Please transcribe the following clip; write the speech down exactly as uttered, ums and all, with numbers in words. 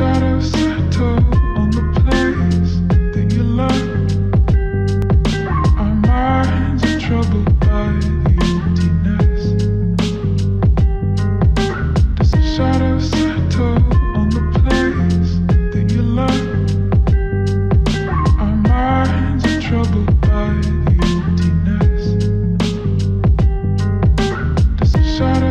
shadows settle on the place that you left. Our minds are troubled by the emptiness. Does the shadow settle on the place that you left? Our minds are troubled by the emptiness. Does the shadow